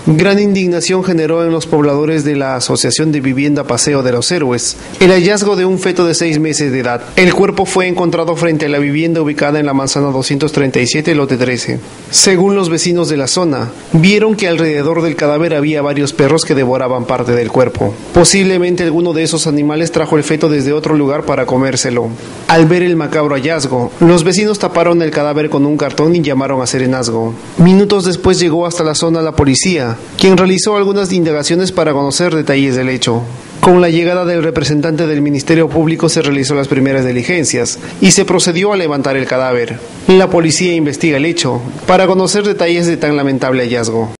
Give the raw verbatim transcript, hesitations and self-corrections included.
Gran indignación generó en los pobladores de la Asociación de Vivienda Paseo de los Héroes el hallazgo de un feto de seis meses de edad. El cuerpo fue encontrado frente a la vivienda ubicada en la manzana doscientos treinta y siete, lote trece. Según los vecinos de la zona, vieron que alrededor del cadáver había varios perros que devoraban parte del cuerpo. Posiblemente alguno de esos animales trajo el feto desde otro lugar para comérselo. Al ver el macabro hallazgo, los vecinos taparon el cadáver con un cartón y llamaron a serenazgo. Minutos después llegó hasta la zona la policía, quien realizó algunas indagaciones para conocer detalles del hecho. Con la llegada del representante del Ministerio Público se realizó las primeras diligencias y se procedió a levantar el cadáver. La policía investiga el hecho para conocer detalles de tan lamentable hallazgo.